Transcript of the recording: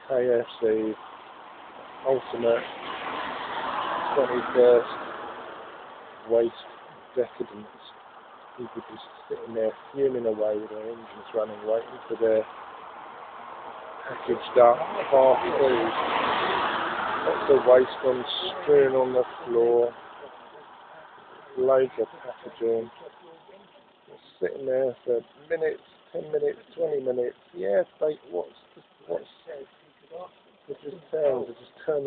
KFC, ultimate 21st waste decadence. People just sitting there fuming away with their engines running, waiting for their packaged up half food. Lots of waste strewn on the floor. Loads of packaging. Just sitting there for minutes, 10 minutes, 20 minutes. Yeah, what's it just turns, it just turns